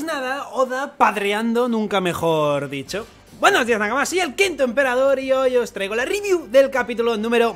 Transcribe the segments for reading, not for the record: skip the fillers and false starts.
Pues nada, Oda padreando, nunca mejor dicho. Buenos días, Nakamas, soy el Quinto Emperador y hoy os traigo la review del capítulo número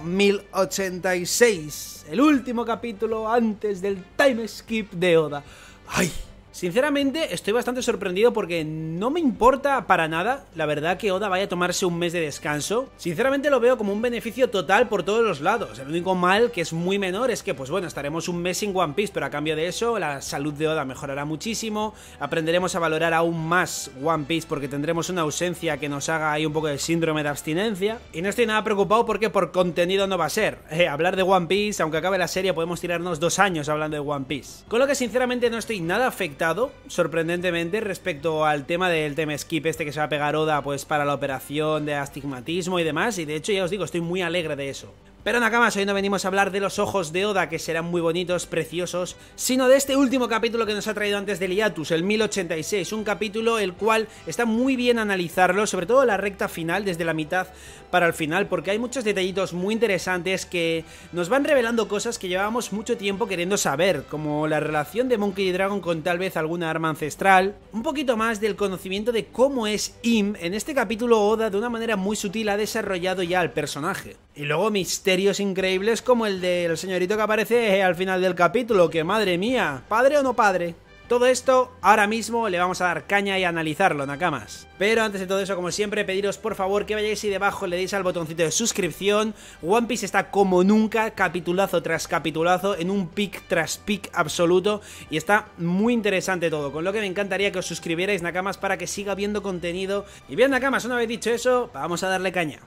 1086. El último capítulo antes del time skip de Oda. ¡Ay! Sinceramente estoy bastante sorprendido porque no me importa para nada, la verdad, que Oda vaya a tomarse un mes de descanso. Sinceramente lo veo como un beneficio total por todos los lados. El único mal, que es muy menor, es que pues bueno, estaremos un mes sin One Piece, pero a cambio de eso la salud de Oda mejorará muchísimo. Aprenderemos a valorar aún más One Piece porque tendremos una ausencia que nos haga ahí un poco de síndrome de abstinencia. Y no estoy nada preocupado porque por contenido no va a ser. Hablar de One Piece, aunque acabe la serie, podemos tirarnos 2 años hablando de One Piece. Con lo que sinceramente no estoy nada afectado, sorprendentemente, respecto al tema del time skip este que se va a pegar Oda pues para la operación de astigmatismo y demás, y de hecho ya os digo, estoy muy alegre de eso. Pero Nakamas, hoy no venimos a hablar de los ojos de Oda, que serán muy bonitos, preciosos, sino de este último capítulo que nos ha traído antes del hiatus, el 1086, un capítulo el cual está muy bien analizarlo, sobre todo la recta final, desde la mitad para el final, porque hay muchos detallitos muy interesantes que nos van revelando cosas que llevábamos mucho tiempo queriendo saber, como la relación de Monkey D. Dragon con tal vez alguna arma ancestral, un poquito más del conocimiento de cómo es Im. En este capítulo Oda, de una manera muy sutil, ha desarrollado ya al personaje. Y luego misterios increíbles como el del señorito que aparece al final del capítulo, que madre mía, ¿padre o no padre? Todo esto ahora mismo le vamos a dar caña y a analizarlo, Nakamas. Pero antes de todo eso, como siempre, pediros por favor que vayáis y debajo le deis al botoncito de suscripción. One Piece está como nunca, capitulazo tras capitulazo, en un pic tras pic absoluto, y está muy interesante todo, con lo que me encantaría que os suscribierais, Nakamas, para que siga viendo contenido. Y bien, Nakamas, una vez dicho eso, vamos a darle caña.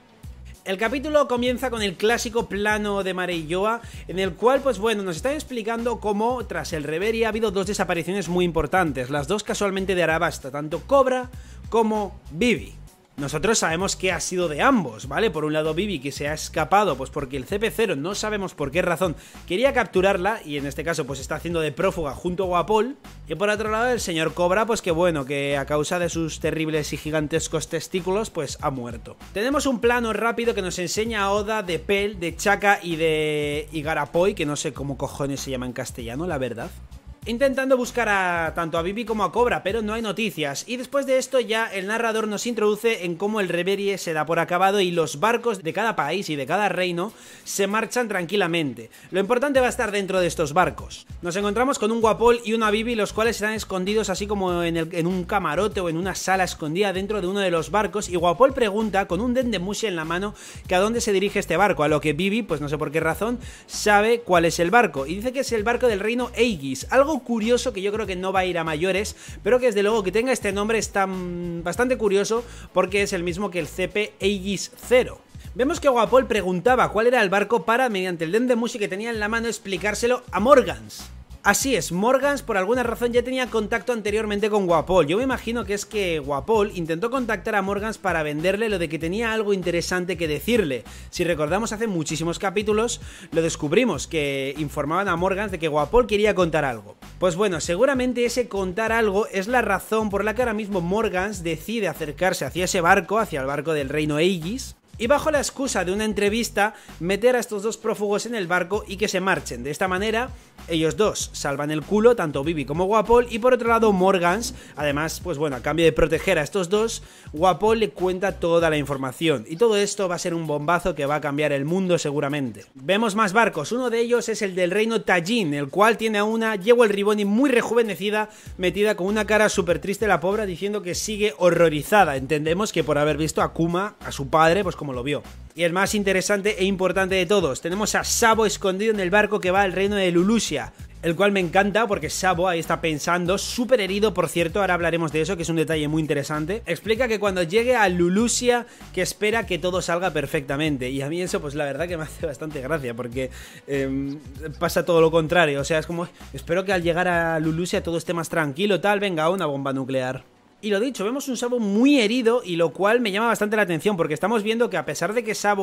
El capítulo comienza con el clásico plano de Marey-Yoa, en el cual, pues bueno, nos están explicando cómo tras el Reverie ha habido 2 desapariciones muy importantes, las 2 casualmente de Arabasta, tanto Cobra como Vivi. Nosotros sabemos que ha sido de ambos, ¿vale? Por un lado Vivi, que se ha escapado pues porque el CP0, no sabemos por qué razón, quería capturarla y en este caso pues está haciendo de prófuga junto a Guapol. Y por otro lado el señor Cobra, pues que bueno, que a causa de sus terribles y gigantescos testículos pues ha muerto. Tenemos un plano rápido que nos enseña a Oda de Pell, de Chaka y de Igarappoi, que no sé cómo cojones se llama en castellano, la verdad, intentando buscar tanto a Vivi como a Cobra, pero no hay noticias. Y después de esto ya el narrador nos introduce en cómo el Reverie se da por acabado y los barcos de cada país y de cada reino se marchan tranquilamente. Lo importante va a estar dentro de estos barcos. Nos encontramos con un Guapol y una Vivi, los cuales están escondidos así como en un camarote o en una sala escondida dentro de uno de los barcos, y Guapol pregunta con un Dendemushi en la mano que a dónde se dirige este barco, a lo que Vivi, pues no sé por qué razón, sabe cuál es el barco y dice que es el barco del reino Aegis. Algo curioso que yo creo que no va a ir a mayores, pero que desde luego que tenga este nombre está bastante curioso porque es el mismo que el CP Aegis 0. Vemos que Guapol preguntaba cuál era el barco para, mediante el Dendemushi que tenía en la mano, explicárselo a Morgans. Así es, Morgans por alguna razón ya tenía contacto anteriormente con Guapol. Yo me imagino que es que Guapol intentó contactar a Morgans para venderle lo de que tenía algo interesante que decirle. Si recordamos, hace muchísimos capítulos lo descubrimos, que informaban a Morgans de que Guapol quería contar algo. Pues bueno, seguramente ese contar algo es la razón por la que ahora mismo Morgans decide acercarse hacia ese barco, hacia el barco del reino Aegis, y bajo la excusa de una entrevista meter a estos 2 prófugos en el barco y que se marchen. De esta manera ellos 2 salvan el culo, tanto Vivi como Guapol, y por otro lado Morgans, además, pues bueno, a cambio de proteger a estos 2, Guapol le cuenta toda la información, y todo esto va a ser un bombazo que va a cambiar el mundo seguramente. Vemos más barcos, uno de ellos es el del reino Tajin, el cual tiene a una Jewel Riboni muy rejuvenecida, metida con una cara súper triste la pobre, diciendo que sigue horrorizada. Entendemos que por haber visto a Kuma, a su padre, pues como lo vio. Y el más interesante e importante de todos, tenemos a Sabo escondido en el barco que va al reino de Lulusia, el cual me encanta porque Sabo ahí está pensando, súper herido por cierto, ahora hablaremos de eso, que es un detalle muy interesante. Explica que cuando llegue a Lulusia que espera que todo salga perfectamente, y a mí eso pues la verdad que me hace bastante gracia porque pasa todo lo contrario, o sea, es como espero que al llegar a Lulusia todo esté más tranquilo, tal, venga, una bomba nuclear. Y lo dicho, vemos un Sabo muy herido, y lo cual me llama bastante la atención porque estamos viendo que a pesar de que Sabo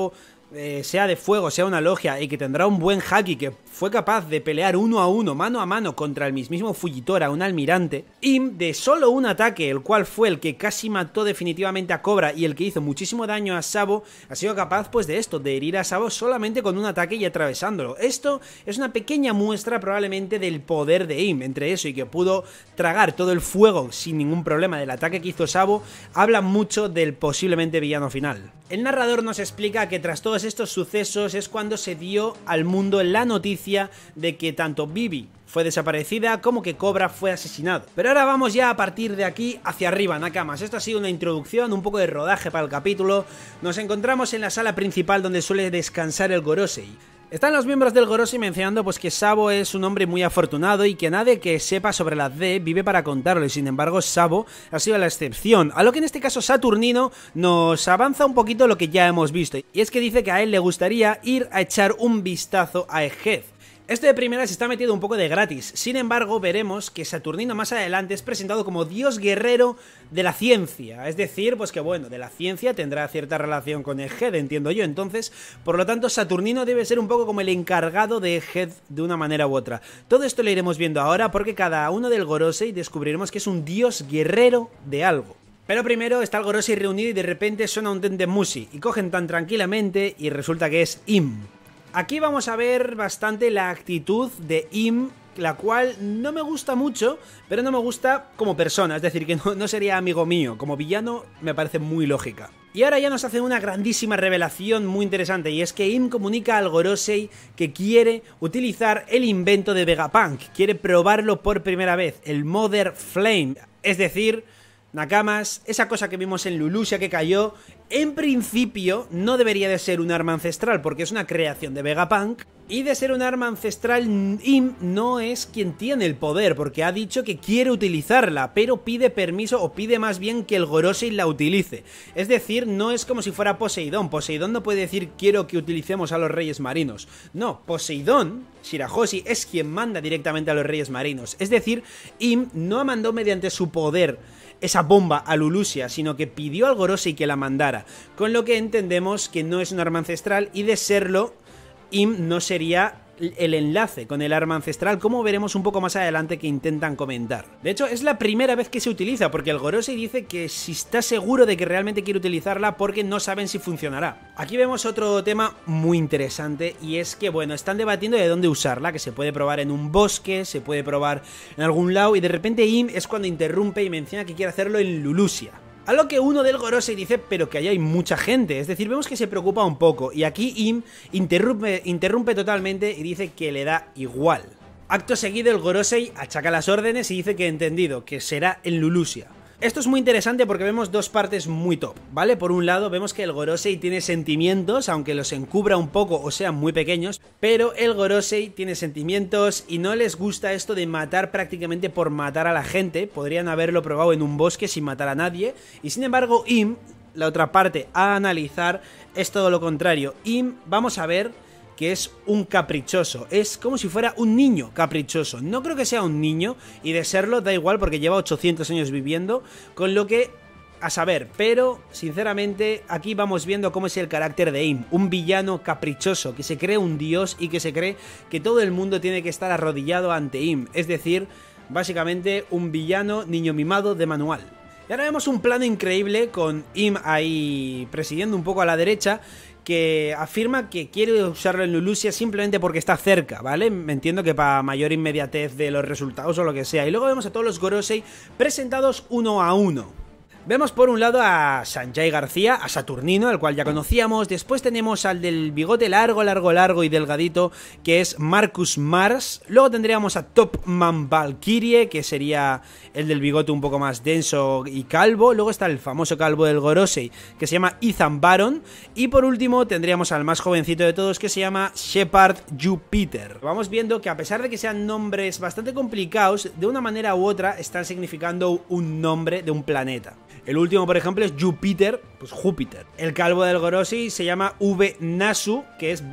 sea de fuego, sea una logia, y que tendrá un buen haki, que fue capaz de pelear 1 a 1, mano a mano, contra el mismísimo Fujitora, un almirante, Im, de solo un ataque, el cual fue el que casi mató definitivamente a Cobra y el que hizo muchísimo daño a Sabo, ha sido capaz pues de esto, de herir a Sabo solamente con un ataque y atravesándolo. Esto es una pequeña muestra probablemente del poder de Im. Entre eso y que pudo tragar todo el fuego sin ningún problema del ataque que hizo Sabo, habla mucho del posiblemente villano final. El narrador nos explica que tras todos estos sucesos es cuando se dio al mundo la noticia de que tanto Vivi fue desaparecida como que Cobra fue asesinado. Pero ahora vamos ya a partir de aquí hacia arriba, Nakamas. Esto ha sido una introducción, un poco de rodaje para el capítulo. Nos encontramos en la sala principal donde suele descansar el Gorosei. Están los miembros del Gorosei mencionando pues que Sabo es un hombre muy afortunado y que nadie que sepa sobre la D vive para contarlo, y sin embargo Sabo ha sido la excepción, a lo que en este caso Saturnino nos avanza un poquito lo que ya hemos visto, y es que dice que a él le gustaría ir a echar un vistazo a Egghead. Esto de primera se está metido un poco de gratis, sin embargo veremos que Saturnino más adelante es presentado como dios guerrero de la ciencia, es decir, pues que bueno, de la ciencia tendrá cierta relación con Egghead, entiendo yo, entonces, por lo tanto Saturnino debe ser un poco como el encargado de Egghead de una manera u otra. Todo esto lo iremos viendo ahora porque cada uno del Gorosei descubriremos que es un dios guerrero de algo. Pero primero está el Gorosei reunido y de repente suena un Dendemushi y cogen tan tranquilamente y resulta que es Im. Aquí vamos a ver bastante la actitud de Im, la cual no me gusta mucho, pero no me gusta como persona, es decir, que no sería amigo mío. Como villano me parece muy lógica. Y ahora ya nos hacen una grandísima revelación muy interesante, y es que Im comunica al Gorosei que quiere utilizar el invento de Vegapunk, quiere probarlo por primera vez, el Mother Flame, es decir, Nakamas, esa cosa que vimos en Lulusia que cayó, en principio no debería de ser un arma ancestral porque es una creación de Vegapunk, y de ser un arma ancestral Im no es quien tiene el poder porque ha dicho que quiere utilizarla, pero pide permiso o pide más bien que el Gorosei la utilice, es decir, no es como si fuera Poseidón. Poseidón no puede decir quiero que utilicemos a los reyes marinos, no, Poseidón, Shirahoshi, es quien manda directamente a los reyes marinos, es decir, Im no mandó mediante su poder esa bomba a Lulusia, sino que pidió al Gorosei que la mandara, con lo que entendemos que no es un arma ancestral, y de serlo, Im no sería el enlace con el arma ancestral, como veremos un poco más adelante que intentan comentar. De hecho, es la primera vez que se utiliza, porque el Gorosei dice que si está seguro de que realmente quiere utilizarla porque no saben si funcionará. Aquí vemos otro tema muy interesante, y es que, bueno, están debatiendo de dónde usarla, que se puede probar en un bosque, se puede probar en algún lado, y de repente Im es cuando interrumpe y menciona que quiere hacerlo en Lulusia. A lo que uno del Gorosei dice, pero que allá hay mucha gente, es decir, vemos que se preocupa un poco, y aquí Im interrumpe totalmente y dice que le da igual. Acto seguido el Gorosei achaca las órdenes y dice que entendido, que será en Lulusia. Esto es muy interesante porque vemos dos partes muy top, ¿vale? Por un lado vemos que el Gorosei tiene sentimientos, aunque los encubra un poco o sean muy pequeños, pero el Gorosei tiene sentimientos y no les gusta esto de matar prácticamente por matar a la gente. Podrían haberlo probado en un bosque sin matar a nadie, y sin embargo Im, la otra parte a analizar, es todo lo contrario. Im, vamos a ver que es un caprichoso, es como si fuera un niño caprichoso. No creo que sea un niño, y de serlo da igual porque lleva 800 años viviendo, con lo que a saber, pero sinceramente aquí vamos viendo cómo es el carácter de Im, un villano caprichoso que se cree un dios y que se cree que todo el mundo tiene que estar arrodillado ante Im, es decir, básicamente un villano niño mimado de manual. Y ahora vemos un plano increíble con Im ahí presidiendo un poco a la derecha, que afirma que quiere usarlo en Lulusia simplemente porque está cerca, ¿vale? Me entiendo que para mayor inmediatez de los resultados o lo que sea. Y luego vemos a todos los Gorosei presentados uno a uno. Vemos por un lado a Sanjay García, a Saturnino, al cual ya conocíamos. Después tenemos al del bigote largo y delgadito, que es Marcus Mars. Luego tendríamos a Topman Valkyrie, que sería el del bigote un poco más denso y calvo. Luego está el famoso calvo del Gorosei, que se llama Ethan Baron. Y por último tendríamos al más jovencito de todos, que se llama Shepard Jupiter. Vamos viendo que a pesar de que sean nombres bastante complicados, de una manera u otra están significando un nombre de un planeta. El último, por ejemplo, es Jupiter, pues Júpiter. El calvo del Gorosei se llama V-Nasu, que es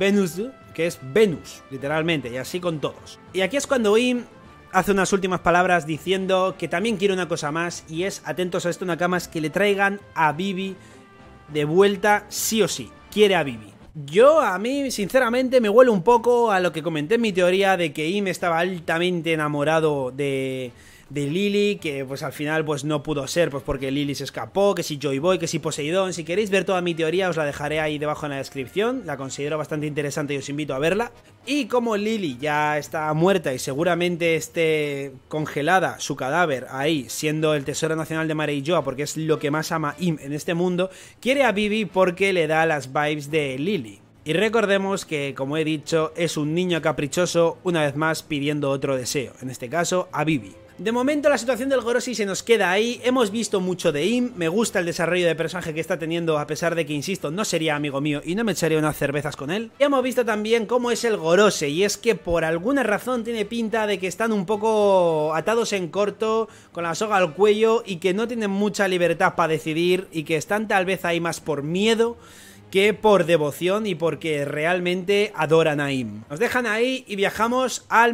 Venus, literalmente, y así con todos. Y aquí es cuando Im hace unas últimas palabras diciendo que también quiere una cosa más, y es, atentos a esto, Nakamas, que le traigan a Vivi de vuelta sí o sí. Quiere a Vivi. A mí, sinceramente, me huele un poco a lo que comenté en mi teoría de que Im estaba altamente enamorado de Lily, que pues al final pues no pudo ser, pues porque Lily se escapó, que si Joy Boy, que si Poseidón. Si queréis ver toda mi teoría os la dejaré ahí debajo en la descripción, la considero bastante interesante y os invito a verla. Y como Lily ya está muerta y seguramente esté congelada su cadáver ahí, siendo el tesoro nacional de Marey-Joa, porque es lo que más ama Im en este mundo, quiere a Vivi porque le da las vibes de Lily. Y recordemos que, como he dicho, es un niño caprichoso, una vez más pidiendo otro deseo, en este caso a Vivi. De momento la situación del Gorosei se nos queda ahí, hemos visto mucho de Im, me gusta el desarrollo de personaje que está teniendo, a pesar de que, insisto, no sería amigo mío y no me echaría unas cervezas con él. Y hemos visto también cómo es el Gorosei, y es que por alguna razón tiene pinta de que están un poco atados en corto, con la soga al cuello, y que no tienen mucha libertad para decidir, y que están tal vez ahí más por miedo que por devoción y porque realmente adoran a Im. Nos dejan ahí y viajamos al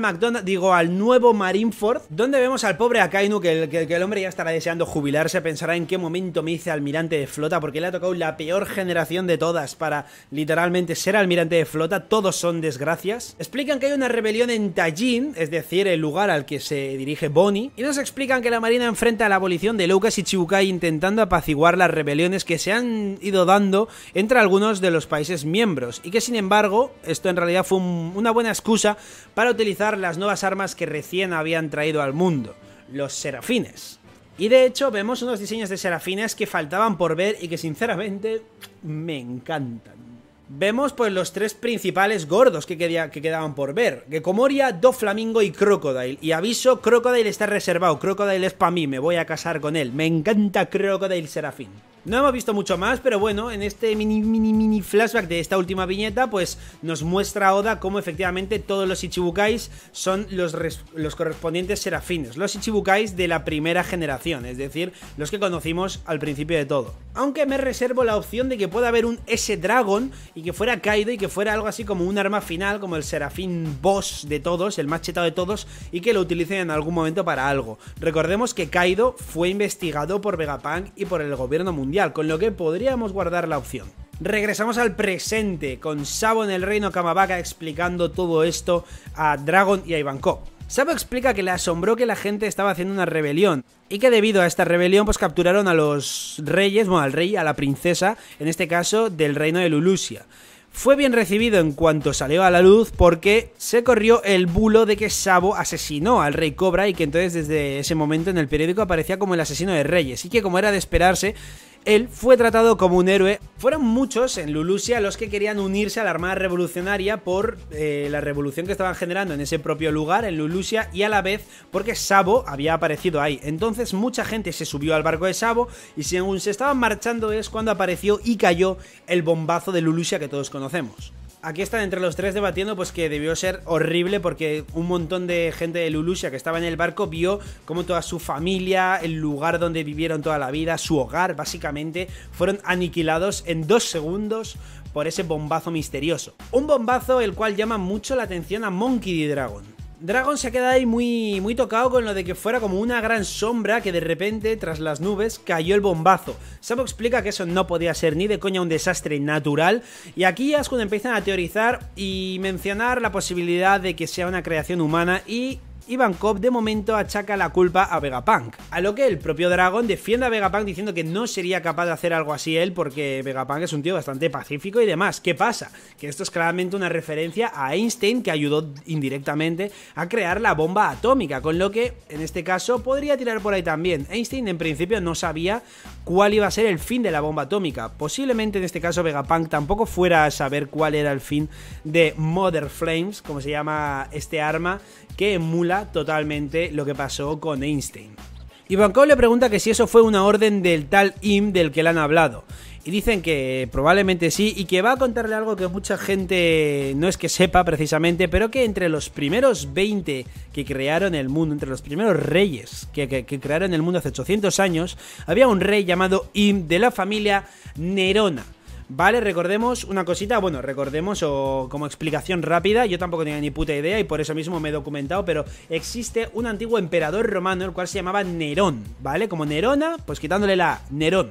al nuevo Marineford, donde vemos al pobre Akainu, que el hombre ya estará deseando jubilarse, pensará en qué momento me hice almirante de flota, porque le ha tocado la peor generación de todas para literalmente ser almirante de flota, todos son desgracias. Explican que hay una rebelión en Tajin, es decir, el lugar al que se dirige Bonnie, y nos explican que la marina enfrenta a la abolición de Lucas y Chibukai intentando apaciguar las rebeliones que se han ido dando entre algunos de los países miembros, y que sin embargo esto en realidad fue una buena excusa para utilizar las nuevas armas que recién habían traído al mundo, los serafines. Y de hecho vemos unos diseños de serafines que faltaban por ver y que sinceramente me encantan. Vemos pues los tres principales gordos que quedaban por ver: Gekomoria, Doflamingo y Crocodile. Y aviso, Crocodile está reservado, Crocodile es para mí, me voy a casar con él, me encanta Crocodile Serafín. No hemos visto mucho más, pero bueno, en este mini flashback de esta última viñeta, pues nos muestra Oda cómo efectivamente todos los Ichibukais son los correspondientes serafines, los Ichibukais de la primera generación, es decir, los que conocimos al principio de todo. Aunque me reservo la opción de que pueda haber un S-Dragon y que fuera Kaido y que fuera algo así como un arma final, como el serafín boss de todos, el más chetado de todos, y que lo utilicen en algún momento para algo. Recordemos que Kaido fue investigado por Vegapunk y por el gobierno mundial, con lo que podríamos guardar la opción. Regresamos al presente, con Sabo en el reino Kamabaka explicando todo esto a Dragon y a Ivankov. Sabo explica que le asombró que la gente estaba haciendo una rebelión, y que debido a esta rebelión pues capturaron a los reyes, bueno, al rey y a la princesa, en este caso del reino de Lulusia. Fue bien recibido en cuanto salió a la luz porque se corrió el bulo de que Sabo asesinó al rey Cobra, y que entonces desde ese momento en el periódico aparecía como el asesino de reyes, y que, como era de esperarse, él fue tratado como un héroe. Fueron muchos en Lulusia los que querían unirse a la Armada Revolucionaria por la revolución que estaban generando en ese propio lugar, en Lulusia, y a la vez porque Sabo había aparecido ahí. Entonces mucha gente se subió al barco de Sabo, y según se estaban marchando es cuando apareció y cayó el bombazo de Lulusia que todos conocemos. Aquí están entre los tres debatiendo pues que debió ser horrible, porque un montón de gente de Lulusia que estaba en el barco vio como toda su familia, el lugar donde vivieron toda la vida, su hogar básicamente, fueron aniquilados en 2 segundos por ese bombazo misterioso. Un bombazo el cual llama mucho la atención a Monkey D. Dragon. Dragon se ha quedado ahí muy tocado con lo de que fuera como una gran sombra que de repente, tras las nubes, cayó el bombazo. Sabo explica que eso no podía ser ni de coña un desastre natural, y aquí ya es cuando empiezan a teorizar y mencionar la posibilidad de que sea una creación humana, y Ivankov de momento achaca la culpa a Vegapunk, a lo que el propio Dragon defiende a Vegapunk diciendo que no sería capaz de hacer algo así él, porque Vegapunk es un tío bastante pacífico y demás. ¿Qué pasa? Que esto es claramente una referencia a Einstein, que ayudó indirectamente a crear la bomba atómica, con lo que en este caso podría tirar por ahí también. Einstein en principio no sabía cuál iba a ser el fin de la bomba atómica, posiblemente en este caso Vegapunk tampoco fuera a saber cuál era el fin de Mother Flames, como se llama este arma, que emula totalmente lo que pasó con Einstein. Ivankov le pregunta que si eso fue una orden del tal Im del que le han hablado, y dicen que probablemente sí, y que va a contarle algo que mucha gente no es que sepa precisamente, pero que entre los primeros 20 que crearon el mundo, entre los primeros reyes que crearon el mundo hace 800 años, había un rey llamado Im de la familia Nerona. Vale, recordemos una cosita, bueno, recordemos o como explicación rápida, yo tampoco tenía ni puta idea y por eso mismo me he documentado, pero existe un antiguo emperador romano el cual se llamaba Nerón, ¿vale? Como Nerona, pues quitándole la Nerón.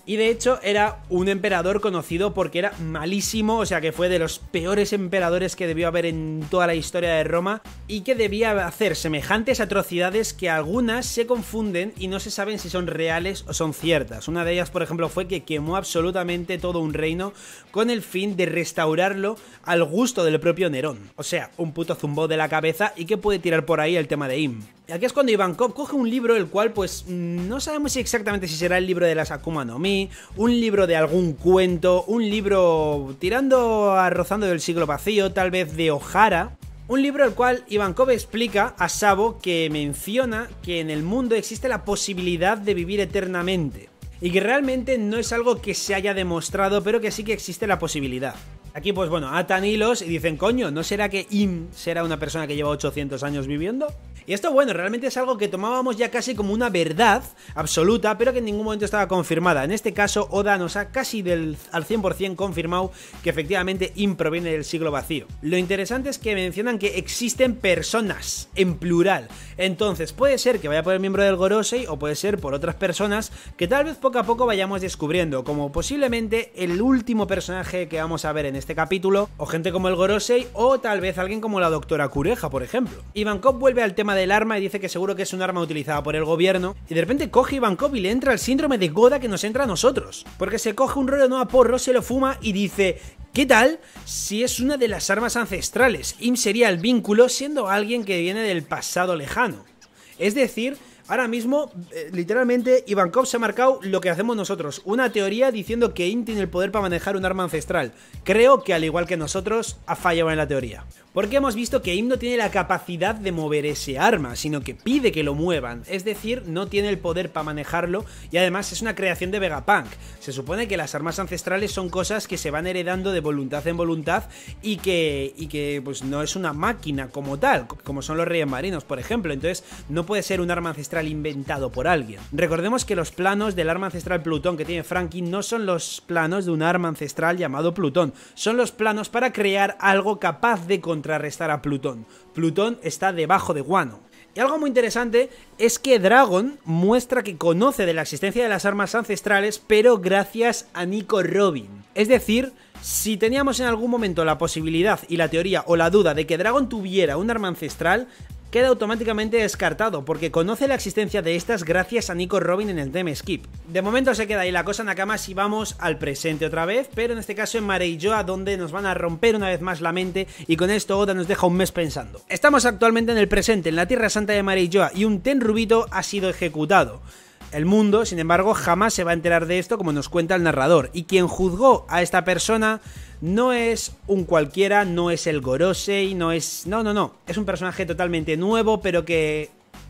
Y de hecho era un emperador conocido porque era malísimo, o sea que fue de los peores emperadores que debió haber en toda la historia de Roma y que debía hacer semejantes atrocidades que algunas se confunden y no se saben si son reales o son ciertas. Una de ellas, por ejemplo, fue que quemó absolutamente todo un reino con el fin de restaurarlo al gusto del propio Nerón. O sea, un puto zumbao de la cabeza y que puede tirar por ahí el tema de Im. Y aquí es cuando Ivankov coge un libro, el cual pues no sabemos exactamente si será el libro de las Akuma no Mi, un libro de algún cuento, un libro tirando a rozando del siglo vacío, tal vez de Ohara. Un libro el cual Ivankov explica a Sabo que menciona que en el mundo existe la posibilidad de vivir eternamente. Y que realmente no es algo que se haya demostrado, pero que sí que existe la posibilidad. Aquí pues bueno, atan hilos y dicen, coño, ¿no será que Im será una persona que lleva 800 años viviendo? Y esto, bueno, realmente es algo que tomábamos ya casi como una verdad absoluta, pero que en ningún momento estaba confirmada. En este caso, Oda nos ha casi al 100% confirmado que efectivamente Im proviene del siglo vacío. Lo interesante es que mencionan que existen personas, en plural. Entonces, puede ser que vaya por el miembro del Gorosei o puede ser por otras personas que tal vez poco a poco vayamos descubriendo, como posiblemente el último personaje que vamos a ver en este capítulo, o gente como el Gorosei, o tal vez alguien como la doctora Kureha, por ejemplo. Ivankov vuelve al tema del arma y dice que seguro que es un arma utilizada por el gobierno, y de repente coge Ivankov y le entra el síndrome de Goda que nos entra a nosotros, porque se coge un rollo no a porro, se lo fuma y dice, ¿qué tal si es una de las armas ancestrales? Im sería el vínculo siendo alguien que viene del pasado lejano. Es decir, ahora mismo, literalmente, Ivankov se ha marcado lo que hacemos nosotros, una teoría diciendo que Im tiene el poder para manejar un arma ancestral. Creo que al igual que nosotros, ha fallado en la teoría. Porque hemos visto que Im no tiene la capacidad de mover ese arma, sino que pide que lo muevan, es decir, no tiene el poder para manejarlo y además es una creación de Vegapunk. Se supone que las armas ancestrales son cosas que se van heredando de voluntad en voluntad y que pues no es una máquina como tal, como son los reyes marinos, por ejemplo, entonces no puede ser un arma ancestral inventado por alguien. Recordemos que los planos del arma ancestral Plutón que tiene Franky no son los planos de un arma ancestral llamado Plutón, son los planos para crear algo capaz de contrarrestar a Plutón. Plutón está debajo de Wano. Y algo muy interesante es que Dragon muestra que conoce de la existencia de las armas ancestrales, pero gracias a Nico Robin. Es decir, si teníamos en algún momento la posibilidad y la teoría o la duda de que Dragon tuviera un arma ancestral, queda automáticamente descartado, porque conoce la existencia de estas gracias a Nico Robin en el time skip. De momento se queda ahí la cosa, Nakamas, y vamos al presente otra vez, pero en este caso en Mareijoa, donde nos van a romper una vez más la mente, y con esto Oda nos deja un mes pensando. Estamos actualmente en el presente, en la Tierra Santa de Mareijoa, y un Tenryubito ha sido ejecutado. El mundo, sin embargo, jamás se va a enterar de esto, como nos cuenta el narrador, y quien juzgó a esta persona no es un cualquiera, no es el Gorosei, no es... No, es un personaje totalmente nuevo, pero que...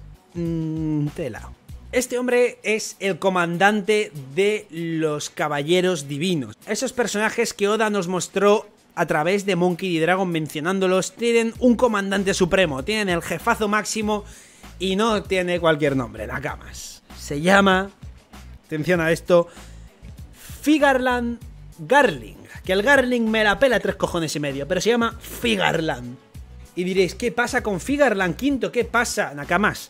tela. Este hombre es el comandante de los Caballeros Divinos. Esos personajes que Oda nos mostró a través de Monkey D. Dragon mencionándolos, tienen un comandante supremo, tienen el jefazo máximo y no tiene cualquier nombre, Nakamas. Se llama, atención a esto, Figarland Garling. Que el Garling me la pela 3 cojones y medio, pero se llama Figarland. Y diréis, ¿qué pasa con Figarland V? ¿Qué pasa, Nakamas?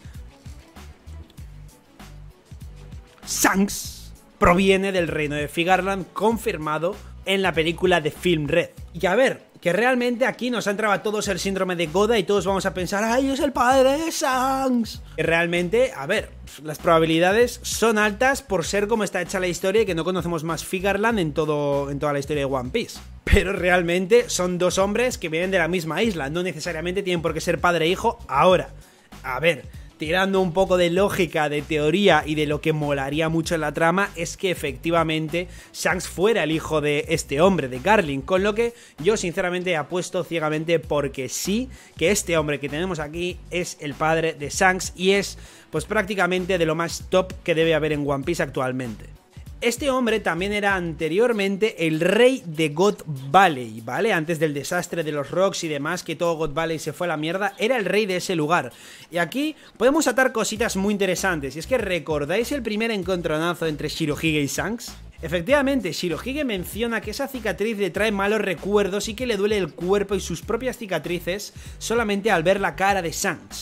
Shanks proviene del reino de Figarland, confirmado en la película de Film Red. Y a ver, que realmente aquí nos ha entrado a todos el síndrome de Goda y todos vamos a pensar, ¡ay, es el padre de Shanks! Que realmente, a ver, las probabilidades son altas por ser como está hecha la historia y que no conocemos más Figarland en toda la historia de One Piece. Pero realmente son dos hombres que vienen de la misma isla, no necesariamente tienen por qué ser padre e hijo. Ahora, a ver, tirando un poco de lógica, de teoría y de lo que molaría mucho en la trama, es que efectivamente Shanks fuera el hijo de este hombre, de Garling, con lo que yo sinceramente apuesto ciegamente porque sí, que este hombre que tenemos aquí es el padre de Shanks y es pues prácticamente de lo más top que debe haber en One Piece actualmente. Este hombre también era anteriormente el rey de God Valley, ¿vale? Antes del desastre de los Rocks y demás, que todo God Valley se fue a la mierda, era el rey de ese lugar. Y aquí podemos atar cositas muy interesantes, y es que ¿recordáis el primer encontronazo entre Shirohige y Shanks? Efectivamente, Shirohige menciona que esa cicatriz le trae malos recuerdos y que le duele el cuerpo y sus propias cicatrices solamente al ver la cara de Shanks.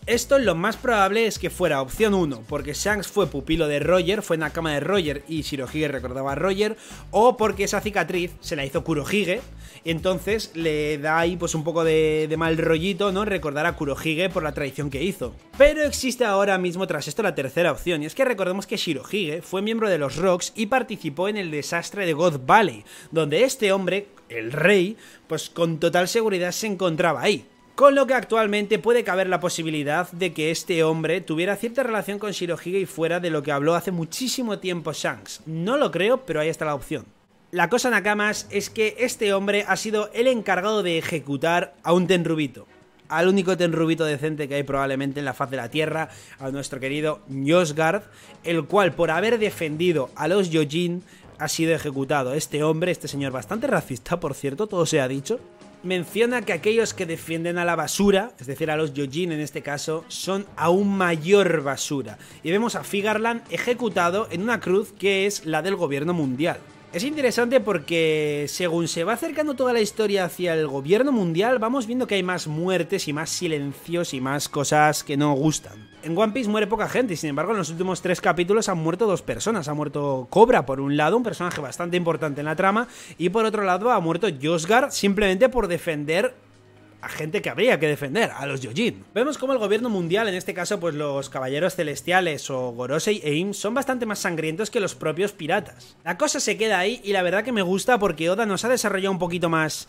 Esto lo más probable es que fuera opción 1, porque Shanks fue pupilo de Roger, fue Nakama de Roger y Shirohige recordaba a Roger, o porque esa cicatriz se la hizo Kurohige y entonces le da ahí pues un poco de mal rollito, ¿no? Recordar a Kurohige por la traición que hizo. Pero existe ahora mismo tras esto la tercera opción, y es que recordemos que Shirohige fue miembro de los Rocks y participó en el desastre de God Valley, donde este hombre, el rey, pues con total seguridad se encontraba ahí. Con lo que actualmente puede caber la posibilidad de que este hombre tuviera cierta relación con Shirohige y fuera de lo que habló hace muchísimo tiempo Shanks. No lo creo, pero ahí está la opción. La cosa, Nakamas, es que este hombre ha sido el encargado de ejecutar a un Tenrubito. Al único Tenrubito decente que hay probablemente en la faz de la tierra, a nuestro querido Njosgard, el cual por haber defendido a los Yojin ha sido ejecutado. Este hombre, este señor bastante racista, por cierto, todo se ha dicho, menciona que aquellos que defienden a la basura, es decir, a los Yojin en este caso, son aún mayor basura. Y vemos a Figarland ejecutado en una cruz que es la del gobierno mundial. Es interesante porque según se va acercando toda la historia hacia el gobierno mundial, vamos viendo que hay más muertes y más silencios y más cosas que no gustan. En One Piece muere poca gente y sin embargo en los últimos 3 capítulos han muerto 2 personas. Ha muerto Cobra por un lado, un personaje bastante importante en la trama, y por otro lado ha muerto Njosgard simplemente por defender a gente que habría que defender, a los Yojin. Vemos como el gobierno mundial, en este caso pues los caballeros celestiales o Gorosei e Im, son bastante más sangrientos que los propios piratas. La cosa se queda ahí y la verdad que me gusta porque Oda nos ha desarrollado un poquito más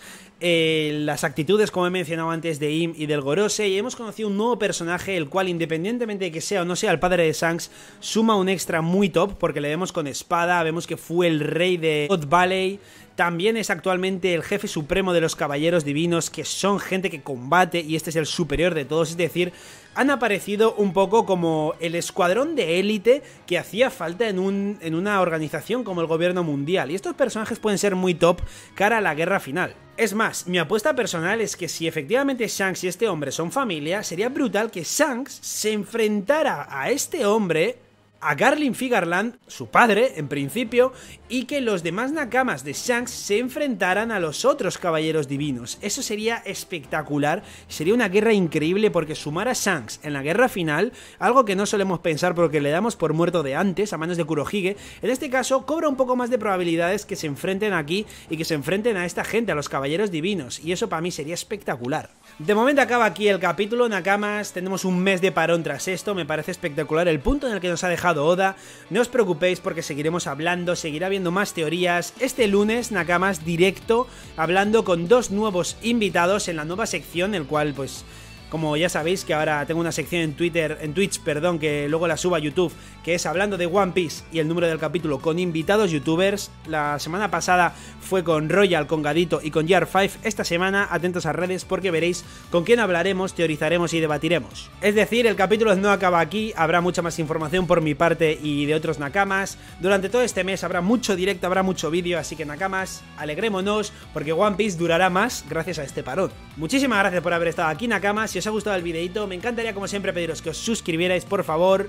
las actitudes, como he mencionado antes, de Im y del Gorosei, y hemos conocido un nuevo personaje el cual, independientemente de que sea o no sea el padre de Shanks, suma un extra muy top porque le vemos con espada, vemos que fue el rey de God Valley. También es actualmente el jefe supremo de los caballeros divinos, que son gente que combate y este es el superior de todos, es decir, han aparecido un poco como el escuadrón de élite que hacía falta en una organización como el gobierno mundial, y estos personajes pueden ser muy top cara a la guerra final. Es más, mi apuesta personal es que si efectivamente Shanks y este hombre son familia, sería brutal que Shanks se enfrentara a este hombre, a Garlin Figarland, su padre, en principio, y que los demás Nakamas de Shanks se enfrentaran a los otros caballeros divinos. Eso sería espectacular, sería una guerra increíble porque sumar a Shanks en la guerra final, algo que no solemos pensar porque le damos por muerto de antes, a manos de Kurohige, en este caso cobra un poco más de probabilidades que se enfrenten aquí y que se enfrenten a esta gente, a los caballeros divinos, y eso para mí sería espectacular. De momento acaba aquí el capítulo, Nakamas, tenemos un mes de parón tras esto, me parece espectacular el punto en el que nos ha dejado Oda. No os preocupéis porque seguiremos hablando, seguirá habiendo más teorías. Este lunes, Nakamas, directo, hablando con 2 nuevos invitados en la nueva sección, el cual pues como ya sabéis que ahora tengo una sección en Twitch, que luego la subo a YouTube, que es hablando de One Piece y el número del capítulo con invitados youtubers. La semana pasada fue con Royal, con Gadito y con Jar5. Esta semana atentos a redes porque veréis con quién hablaremos, teorizaremos y debatiremos. Es decir, el capítulo no acaba aquí, habrá mucha más información por mi parte y de otros Nakamas. Durante todo este mes habrá mucho directo, habrá mucho vídeo, así que Nakamas, alegrémonos porque One Piece durará más gracias a este parón. Muchísimas gracias por haber estado aquí, Nakamas. Si os ha gustado el videito, me encantaría como siempre pediros que os suscribierais, por favor.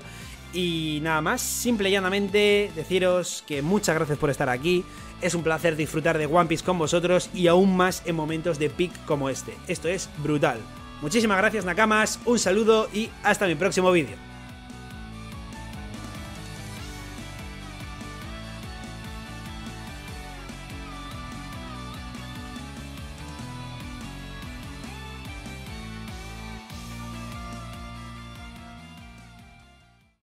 Y nada más, simple y llanamente deciros que muchas gracias por estar aquí. Es un placer disfrutar de One Piece con vosotros y aún más en momentos de peak como este. Esto es brutal. Muchísimas gracias, Nakamas, un saludo y hasta mi próximo vídeo.